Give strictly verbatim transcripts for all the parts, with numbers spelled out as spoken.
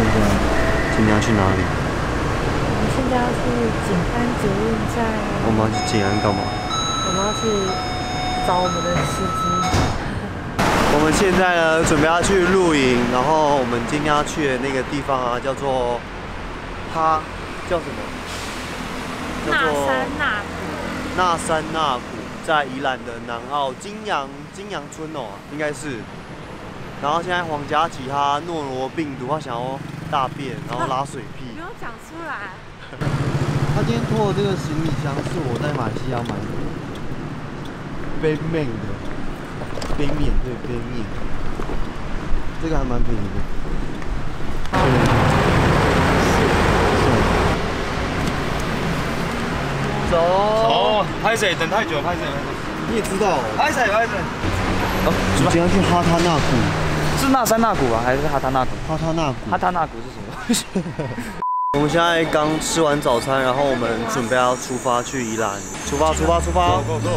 现在今天要去哪里？ 我们现在要去景安捷运站。 我们要去景安干嘛？ 我们要去找我们的司机。 我们现在呢，准备要去露营，然后我们今天要去的那个地方啊，叫做它叫什么？叫做那山那谷。 那山那谷，在宜兰的南澳金阳金阳村哦，应该是。然后现在黄家琪他诺罗病毒，他想要大便，然后拉水屁。 没有讲出来。 他今天拖的这个行李箱是我在马来西亚买的，杯面的，杯面对杯面，这个还蛮便宜的。走。 哦，拍谁？等太久，拍谁？ 你也知道。 拍谁？拍谁？ 哦，你今天去哈他那谷。 是那山那谷啊，还是哈他那谷？ 哈他那谷。 哈他那谷是什么？ 我们现在刚吃完早餐，然后我们准备要出发去宜兰。出发，出发，出发 ！Go go go！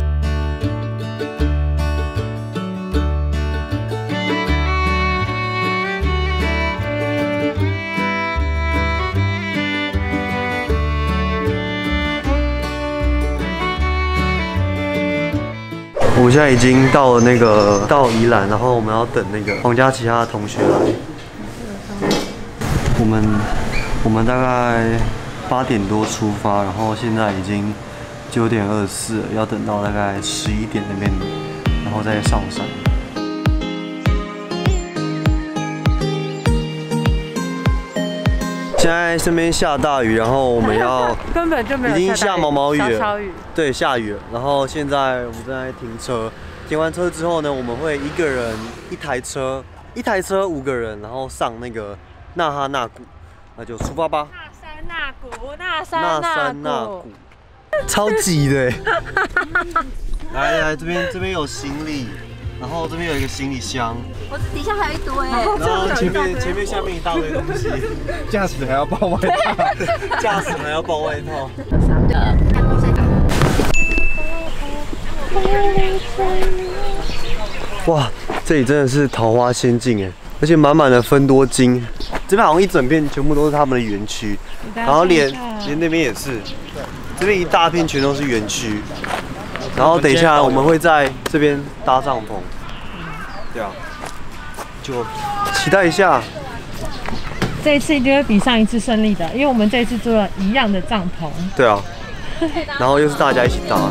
我们现在已经到了那个到宜兰，然后我们要等那个黄家琪他的同学来。我们我们大概八点多出发，然后现在已经九点二十四了，要等到大概十一点那边，然后再上山。现在这边下大雨，然后我们要根本就没有已经下毛毛雨了， 小小雨。 对，下雨了。然后现在我们正在停车，停完车之后呢，我们会一个人一台车，一台车五个人，然后上那个那哈那谷，那就出发吧。 那山那谷，那山那那谷， 超挤的。来来，这边这边有行李，然后这边有一个行李箱， 我这底下还有一堆， 然后前面前面下面一大堆东西， 驾驶还要抱外套， 驾驶还要抱外套。哇，这里真的是桃花仙境哎，而且满满的芬多精，这边好像一整片全部都是他们的园区，然后连连那边也是，这边一大片全都是园区。然后等一下我们会在这边搭帐篷，对啊，就期待一下。 这一次一定会比上一次顺利的，因为我们这一次租了一样的帐篷。 对啊，然后又是大家一起搭。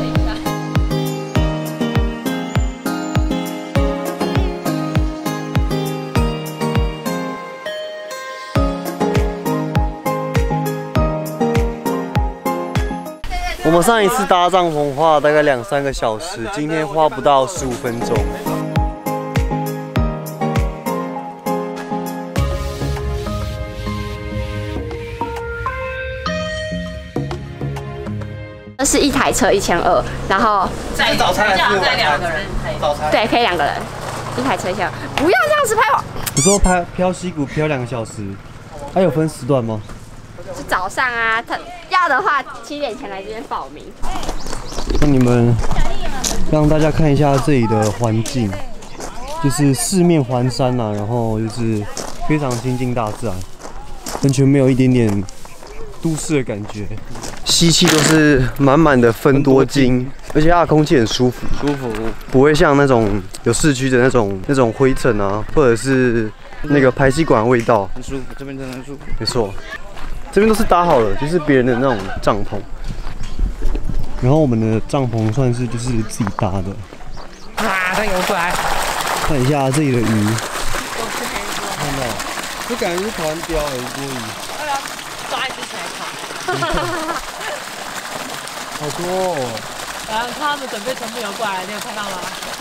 我们上一次搭帐篷花了大概两三个小时，今天花不到十五分钟。 这是一台车一千二，然后再早餐还是再两个人， 早餐对，可以两个人，一台车一千二，不要这样子拍我。 你说拍漂溪谷漂两个小时，还有分时段吗？ 是早上啊，他要的话七点前来这边报名。 那你们让大家看一下这里的环境，就是四面环山啊，然后就是非常亲近大自然，完全没有一点点都市的感觉。吸气都是满满的芬多精，而且它的空气很舒服，舒服，不会像那种有市区的那种那种灰尘啊，或者是那个排气管的味道， 很舒服，这边真的很舒服。 没错。这边都是搭好了，就是别人的那种帐篷，然后我们的帐篷算是就是自己搭的。 啊，它游过来！ 看一下这里的鱼，看到，这感觉是台湾鲷而已，鲑鱼。 哎呀，抓一只起来烤。 好多哦！ 然后他们准备全部游过来，你有看到吗？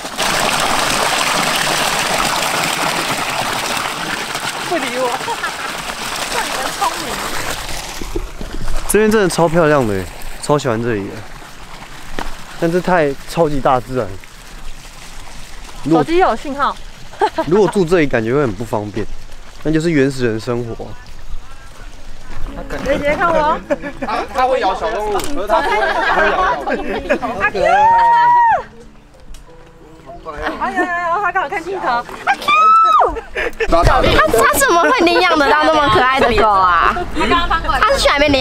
不理我，算你们聪明。 这边真的超漂亮的，超喜欢这里的。但是太超级大自然。 手机有信号。 如果住这里，感觉会很不方便。那就是原始人生活。 雷杰看我， 它它会咬小动物，可是它不会它会咬咬。 好可爱。 哎呀呀！他刚好看镜头。 他他怎么会领养得到那么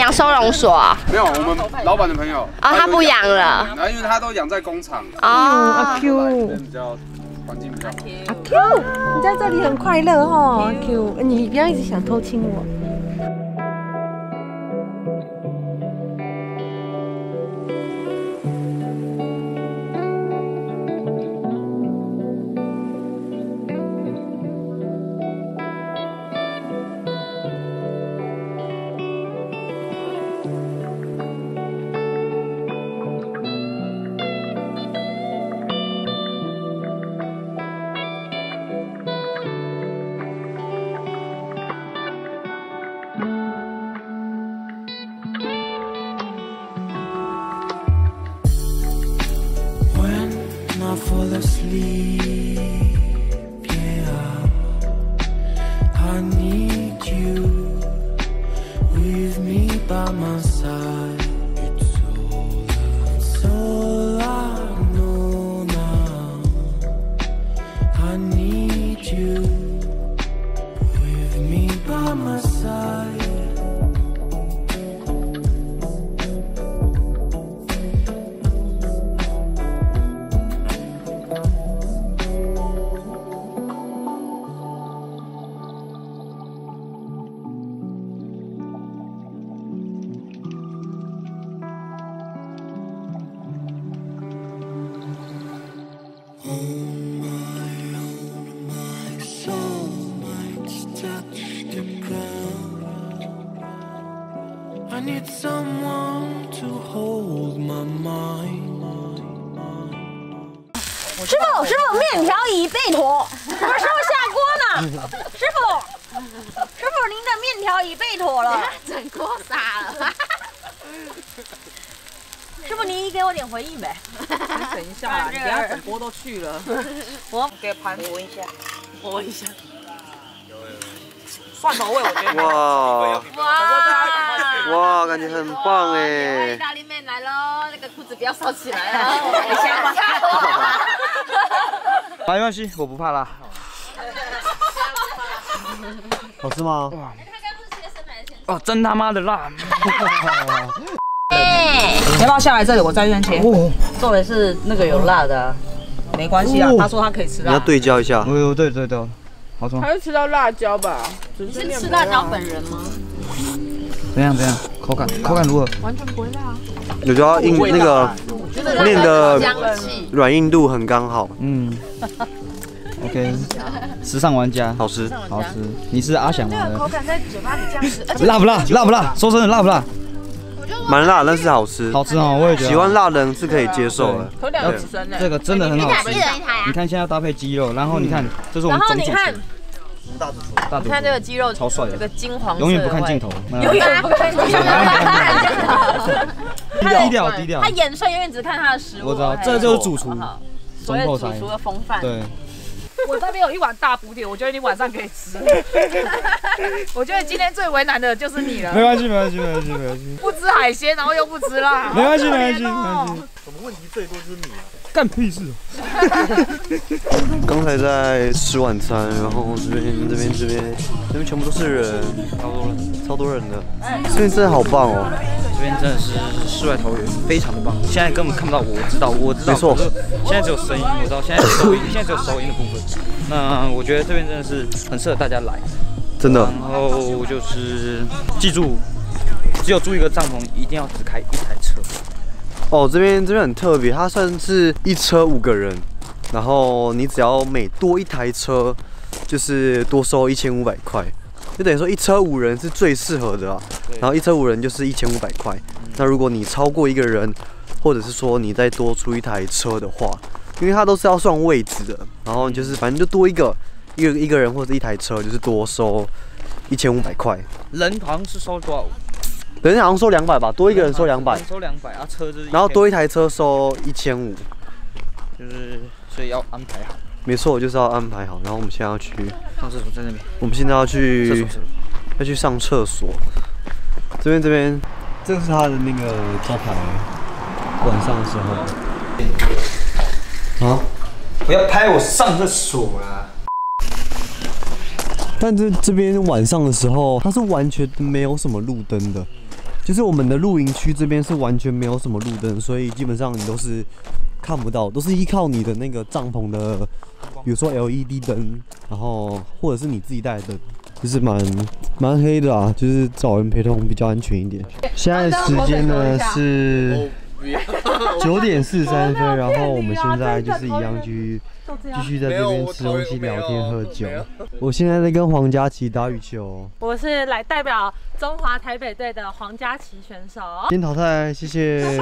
养收容所？ 没有，我们老板的朋友。 哦，他不养了。 然后因为他都养在工厂。 哦，阿 Q， 比较环境比较好。 阿 Q， 你在这里很快乐哈，阿 Q， 你不要一直想偷亲我。 I fall asleep, yeah. I need you with me by my side. It's all, it's all I know now. I need you with me by my side. I need someone to hold my mind. 师傅，师傅，面条已备妥。不是，师傅下锅呢。师傅，师傅，您的面条已备妥了。 整锅撒了。 师傅，您给我点回应呗。 你等一下啦，你等下整锅都去了。 我给盘闻一下， 我闻一下。蒜头味，我觉得。 哇哇哇，感觉很棒哎！ 意大利面来喽，那个裤子不要烧起来啊！香吗？ 没关系，我不怕辣。 好吃吗？ 哦，真他妈的辣！ 你要不要下来这里？我在这边切。 重点是那个有辣的啊。 没关系啊，他说他可以吃辣。 你要对焦一下。 哦，对对对，好吃吗？ 还是吃到辣椒吧？ 你是吃辣椒本人吗？ 怎样怎样？口感口感如何？ 完全不会辣。 有时候硬那个面的软硬度很刚好。 嗯。OK， 时尚玩家， 好吃好吃。你是阿翔吗？ 口感在嘴巴里这样子， 辣不辣？辣不辣？说真的，辣不辣？ 蛮辣，但是好吃。 好吃哦，我也觉得。 喜欢辣的人是可以接受的。 可两指生呢。 这个真的很好吃。 一人一台啊。 你看现在搭配鸡肉，然后你看，这是我们总主厨。大主厨，大主厨。 你看这个鸡肉超帅的， 这个金黄色， 永远不看镜头， 永远不看镜头， 低调低调。 他眼神永远只看他的食物。 我知道，这就是主厨， 所谓主厨的风范。 对。 我这边有一碗大补点，我觉得你晚上可以吃。我觉得今天最为难的就是你了。 没关系，没关系，没关系，没关系。 不吃海鲜，然后又不吃辣。 没关系，没关系，没关系。 什么问题最多就是你啊？ 干屁事！ 刚才在吃晚餐，然后这边、这边、这边、这边全部都是人，超多人，超多人的。这边真的好棒哦！ 这边真的是世外桃源，非常的棒。现在根本看不到我，我知道，我知道。 没错。 现在只有声音，我知道。现在收音，现在只有收音的部分。那我觉得这边真的是很适合大家来， 真的。 然后就是记住，只有租一个帐篷，一定要只开一台车。 哦，这边这边很特别，它算是一车五个人，然后你只要每多一台车，就是多收一千五百块，就等于说一车五人是最适合的啊。然后一车五人就是一千五百块。那如果你超过一个人，或者是说你再多出一台车的话，因为它都是要算位置的，然后就是反正就多一个一个一个人或者一台车，就是多收一千五百块。 人好像是收多少？ 人好像收两百吧，多一个人收两百， 收两百啊，车就是， 然后多一台车收一千五， 就是所以要安排好。 没错，就是要安排好。然后我们现在要去上厕所，在那边。 我们现在要去要去上厕所。这边这边，这是他的那个招牌。晚上的时候。啊！ 不要拍我上厕所啊！ 但这这边晚上的时候，它是完全没有什么路灯的， 就是我们的露营区这边是完全没有什么路灯，所以基本上你都是看不到，都是依靠你的那个帐篷的，比如说 L E D 灯，然后或者是你自己带的灯，就是蛮蛮黑的啊，就是找人陪同比较安全一点。现在时间呢是九点四十三分，然后我们现在就是一样去继续在这边吃东西、聊天、喝酒。我现在在跟黄佳琪打羽球。 我是来代表中华台北队的黄佳琪选手。 先淘汰，谢谢。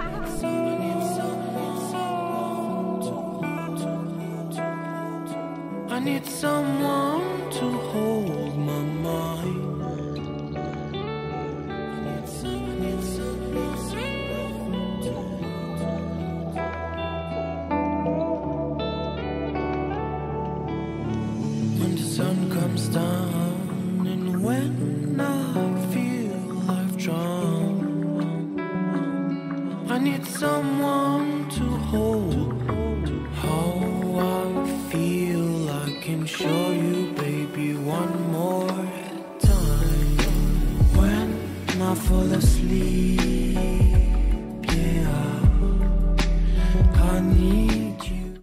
I need someone to hold my mind. I need some, I need someone. When the sun comes down and when I feel I've drowned, I need someone to hold how I feel. I can show you, baby, one more time. When I fall asleep, yeah, I need you.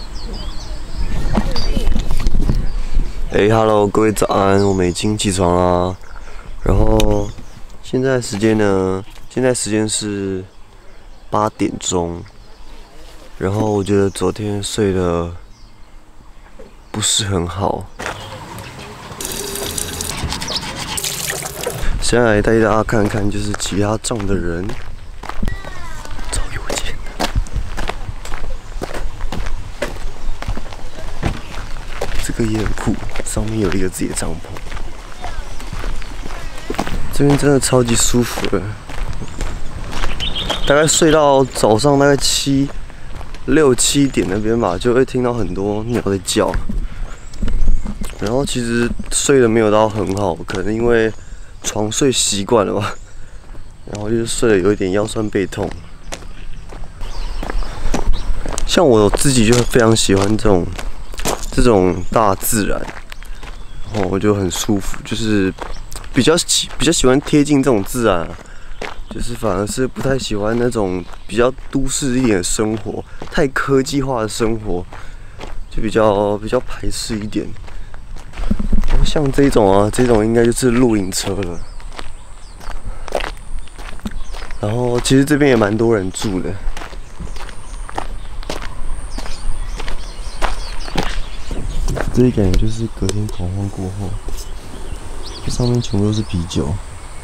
哎、欸、，Hello， 各位早安，我们已经起床啦。然后现在时间呢？现在时间是八点钟。然后我觉得昨天睡得不是很好。现在来带大家看看，就是其他帐的人。超有钱的。这个也很酷，上面有一个自己的帐篷。这边真的超级舒服的，大概睡到早上大概七。六七点那边吧，就会听到很多鸟在叫。然后其实睡得没有到很好，可能因为床睡习惯了吧，然后就是睡得有一点腰酸背痛。像我自己就非常喜欢这种这种大自然，然后我就很舒服，就是比较喜比较喜欢贴近这种自然啊。就是反而是不太喜欢那种比较都市一点的生活，太科技化的生活，就比较比较排斥一点。然后像这种啊，这种应该就是露营车了。然后其实这边也蛮多人住的。这里感觉就是隔天狂欢过后，这上面全部都是啤酒。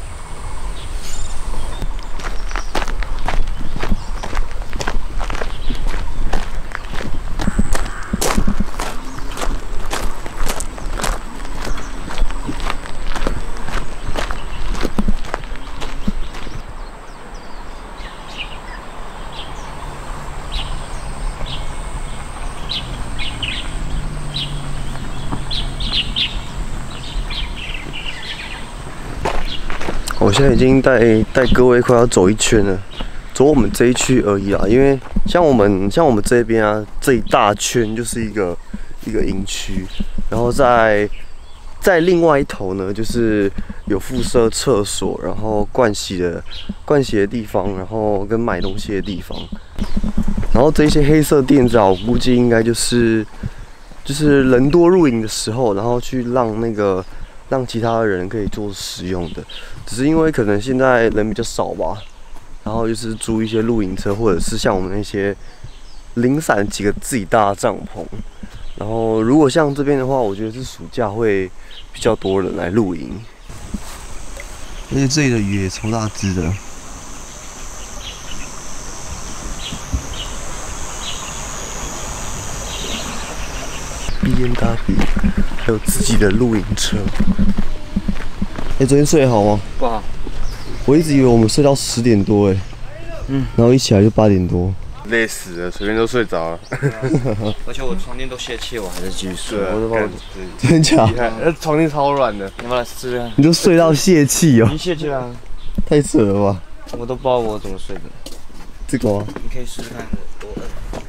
我现在已经带带各位快要走一圈了，走我们这一区而已啦。因为像我们像我们这边啊，这一大圈就是一个一个营区，然后在在另外一头呢，就是有附设厕所，然后盥洗的盥洗的地方，然后跟买东西的地方。然后这些黑色垫子啊，我估计应该就是就是人多露营的时候，然后去让那个。让其他的人可以做使用的，只是因为可能现在人比较少吧，然后就是租一些露营车，或者是像我们那些零散几个自己搭的帐篷。然后如果像这边的话，我觉得是暑假会比较多人来露营，而且这里的鱼也超大只的。B M W 还有自己的露营车。哎、欸，昨天睡得好吗？ 不好。 我一直以为我们睡到十点多哎，嗯，然后一起来就八点多， 累死了，随便都睡着了。 而且我床垫都泄气，我还在继续睡。 我都把我真假？ 那床垫超软的， 你们来试试。 你都睡到泄气哦？ 你泄气了？ 太扯了吧！ 我都不知道我怎么睡的。 这个吗？ 你可以试试看，多摁。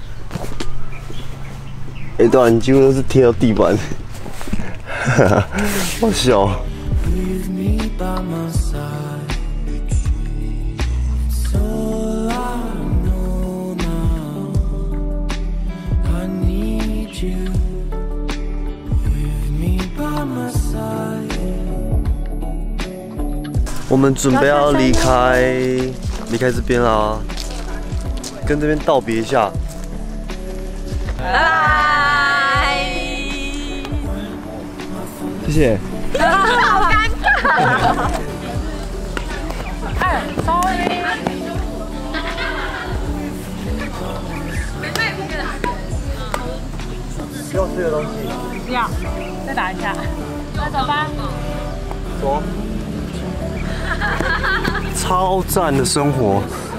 哎、欸，对啊，你几乎都是贴到地板，好笑。 我们准备要离开离开这边啦，跟这边道别一下。 拜拜。 谢谢。 好尴尬。 哎 ，sorry。 要吃的东西。 不要，再打一下。那走吧。 走。超赞的生活。